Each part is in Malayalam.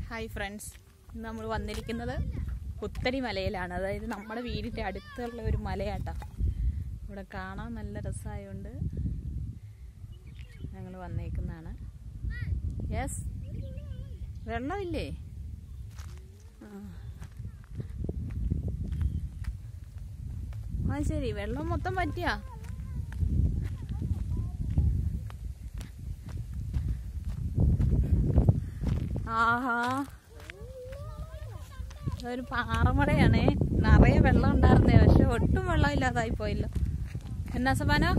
ഹായ് ഫ്രണ്ട്സ്, ഇന്ന് നമ്മൾ വന്നിരിക്കുന്നത് പുത്തരി മലയിലാണ്. അതായത് നമ്മുടെ വീടിൻ്റെ അടുത്തുള്ള ഒരു മലയാട്ടോ. ഇവിടെ കാണാൻ നല്ല രസമായതുകൊണ്ട് ഞങ്ങൾ വന്നേക്കുന്നതാണ്. യെസ്, വെള്ളമില്ലേ? ആ ശരി, വെള്ളം മൊത്തം പറ്റിയാ? ആഹാ, അതൊരു പാറമടയാണേ. നിറയെ വെള്ളം ഉണ്ടായിരുന്നേ, പക്ഷെ ഒട്ടും വെള്ളം ഇല്ലാതായി പോയല്ലോ. എന്നാ സബാനോ?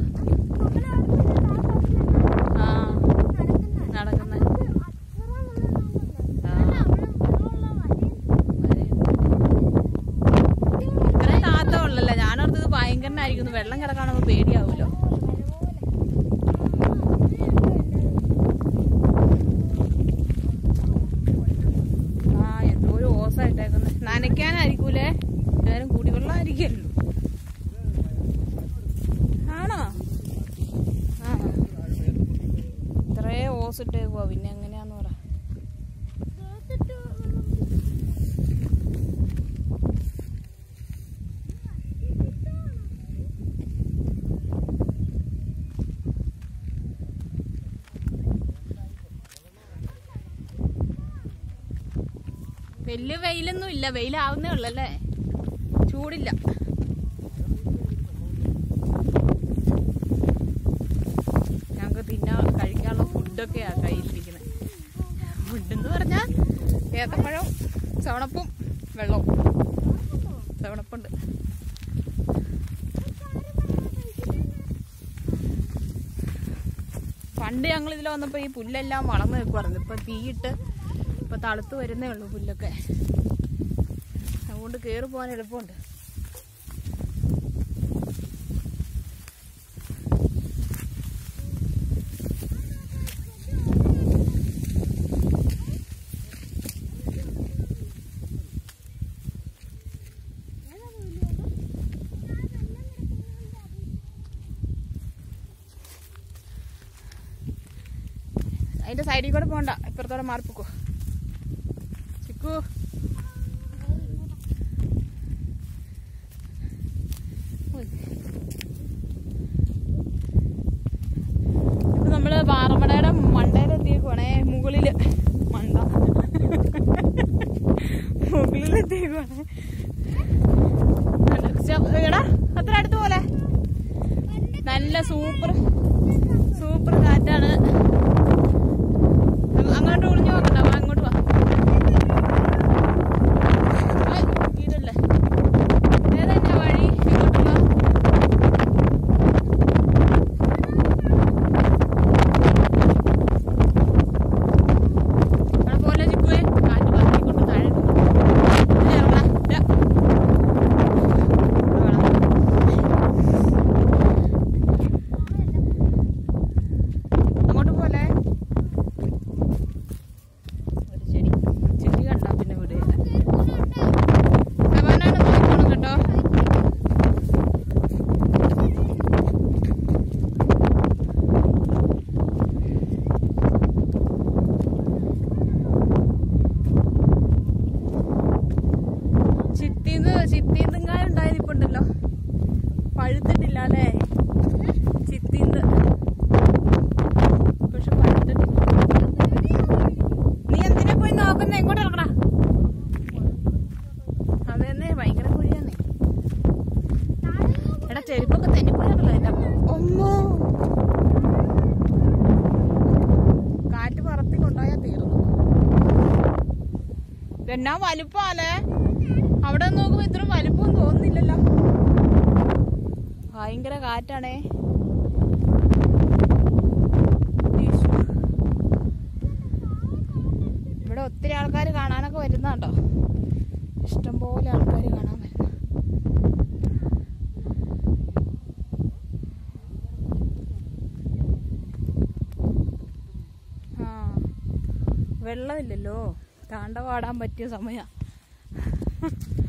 ആ, നടക്കുന്ന ഇത്രയും താത്ത ഉള്ളല്ലേ. ഞാനോർത്തത് ഭയങ്കരനായിരിക്കുന്നു, വെള്ളം കിടക്കാണോ പേടിയാവൂലോ. നനയ്ക്കാനായിരിക്കൂലേ? എല്ലാരും കുടിവെള്ളമായിരിക്കുമല്ലോ. ആണോ? ആ, ഇത്രേ ഓസ് ഇട്ടേക്കുവാ, പിന്നെ എങ്ങനെയാന്ന് പറ. വലിയ വെയിലൊന്നും ഇല്ല, വെയിലാവുന്നേ ഉള്ളല്ലേ, ചൂടില്ല. ഞങ്ങൾക്ക് കഴിക്കാനുള്ള ഫുഡൊക്കെയാ കയ്യിലിരിക്കുന്നത്. ഫുഡെന്ന് പറഞ്ഞാൽ ഏത്തപ്പഴവും ചവണപ്പും വെള്ളവും. ചവണപ്പുണ്ട്. പണ്ട് ഞങ്ങൾ ഇതിൽ വന്നപ്പോൾ ഈ പുല്ലെല്ലാം വളർന്നു നിൽക്കുമായിരുന്നു. ഇപ്പൊ തീയിട്ട് ഇപ്പൊ തളുത്ത് വരുന്നേ ഉള്ളൂ പുല്ലൊക്കെ. അതുകൊണ്ട് കയറി പോകാൻ എളുപ്പമുണ്ട്. അതിന്റെ സൈഡിൽ കൂടെ പോകണ്ട, ഇപ്പുറത്തോടെ മാറിപ്പോക്കോ ചിക്കു. ഇപ്പൊ നമ്മള് പാറമടയുടെ മണ്ടയിലെത്തിയേക്കുവാണേ. മുകളില് മുകളിലെത്തിയേക്കുവാണേ. എടാ, അത്ര അടുത്ത് പോലെ നല്ല സൂപ്പർ സൂപ്പർ കാറ്റാണ്. അങ്ങോട്ട് ഒളിഞ്ഞു നോക്കണ്ട, അങ്ങോട്ട് വാ. ഇതല്ലേ ഏതെന്നാ വഴി? ഇങ്ങോട്ടുള്ള അവിടെ പോലെ ചിക്കുവേ. കാറ്റ് പറഞ്ഞിക്കൊണ്ട് താഴെ അങ്ങോട്ട് പോലെ. ചിത്തീന്തുങ്കായ ഉണ്ടായതിപ്പുണ്ടല്ലോ, പഴുത്തിട്ടില്ല അല്ലേ? ചിത്തീന്ത് പക്ഷെ പഴുത്തിട്ടില്ല. നീ എന്തിനാ പോയി നോക്കുന്നേ? എങ്ങോട്ട് ഇറക്കടാ? അതെന്നെ, ഭയങ്കര കുഴിയാന്നേ. എടാ, ചെരുപ്പൊക്കെ തെന്നിപ്പോയാണല്ലോ എന്റെ. ഒന്നോ കാറ്റ് പറത്തി കൊണ്ടുപോയാ തീർന്നു. എന്നാ വലുപ്പാലേ. അവിടെ നോക്കുമ്പോ ഇത്ര വലുപ്പമൊന്നും തോന്നുന്നില്ലല്ലോ. ഭയങ്കര കാറ്റാണേ. ഇവിടെ ഒത്തിരി ആൾക്കാർ കാണാനൊക്കെ വരുന്നുണ്ടോ? ഇഷ്ടംപോലെ ആൾക്കാർ കാണാൻ വരുന്നു. ആ, വെള്ളമില്ലല്ലോ, താണ്ടവാടാൻ പറ്റിയ സമയ.